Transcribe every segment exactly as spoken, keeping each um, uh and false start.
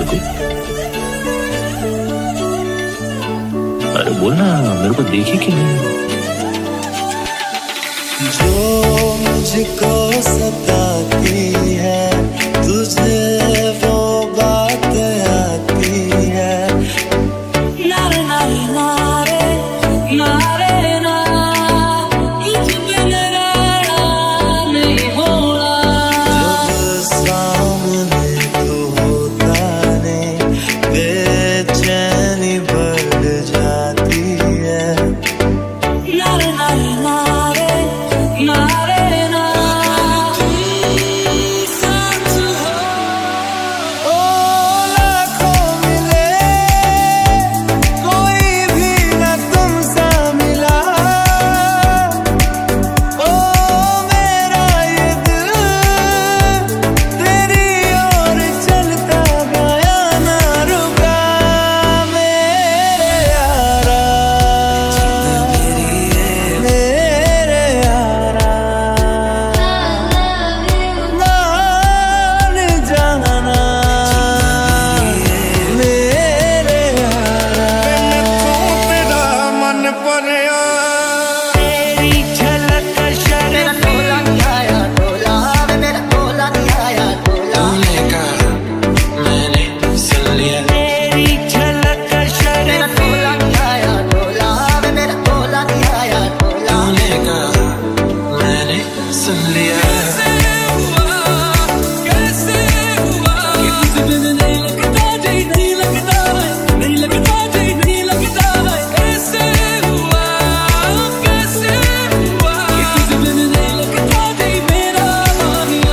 को? अरे बोलना, मेरे को देखी कि नहीं? जो मुझको सताती है तुझे वो बात आती है। नारे नारे नारे नारे ना इस बिन रहना नहीं होना। जब सामने तो होता नहीं बेचैनी बढ़ जाती है। नारे नारे नारे नारे ना साथ हो। ओ लाखों मिले कोई भी न तुमसा मिला। ओ मेरा ये दिल तेरी ओर चलता गया ना रुका। मेरे यारा मेरे यारा मान जाना मेरे यारा। तेरा मन पड़या तेरी झलक शर्म। मेरा टोला नहीं आया टोला, मेरा टोला नहीं आया टोला। तूने कहा मैंने सुन लिया। तेरी झलक शर्म। मेरा टोला नहीं आया टोला, मेरा टोला नहीं आया टोला। तूने कहा मैंने सुन लिया। कैसे हुआ कैसे हुआ कि तुझ बिन नहीं लगता जी नहीं लगता नहीं लगता जी नहीं लगता। कैसे हुआ कैसे हुआ कि तुझ बिन नहीं लगता जी मेरा मानिया।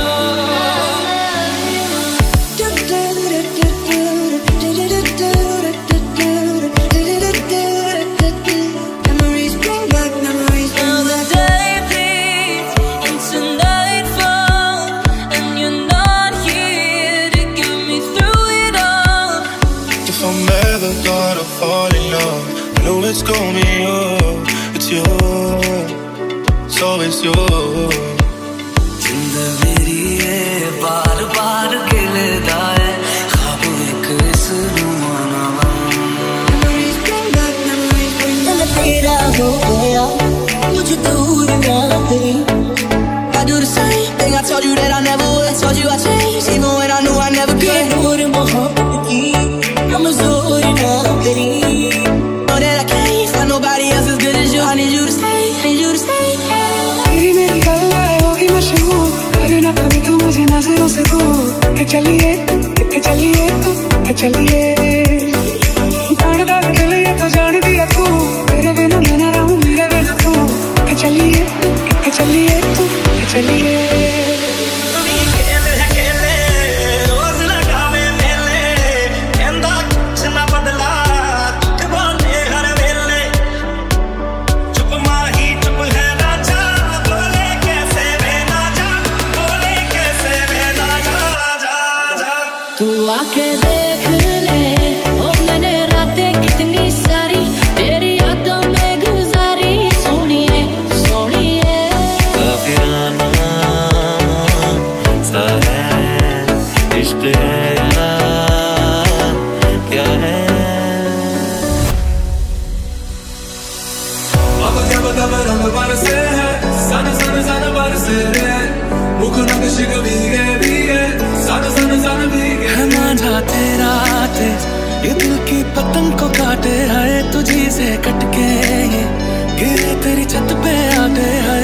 Memories bring back memories. Now the day bleeds into nightfall, and you're not here to get me through it all. If I'm ever gonna fall in love, I know it's gonna be you. It's you, it's always you. जिंद मेरी है बार बार गिरदा है ख्वाब एक इस रुमाना बन। Memories bring back memories. मैं तेरा हो गया मुझे दूर ना तेरी। I do the same thing. I told you that I never would. I told you I changed even when I knew I never could. दूर मोहब्बत की कमजोर ना तेरी। Know that I can't find nobody else as good as you. I need you to stay, I need you to stay. तेरी मेरी गल्लाएं होगी मशहूर, करना कभी तू मुझे नजरों से दूर। कि चलिए कि चलिए तू कि चलिए जानदा दिल ये तो जान दिया तू। तेरे बिना मैं ना रहूं मेरे बिना तू। कि चलिए कि चलिए तू कि चलिए। तू आके देख ले ओ मैंने रातें कितनी सारी तेरी यादों में गुजारी। सोनिए सोनिए काफिराना सा है इश्क है या क्या है। अब क्या बता रंग बरसे है सन सन सन बरसे रे मुख नक्श भीगे भीगे सन सन सन भीगे। है मांझा तेरा तेज ये दिल की पतंग को काटे है तुझी से कटके ये गिरे तेरी छत पे आते है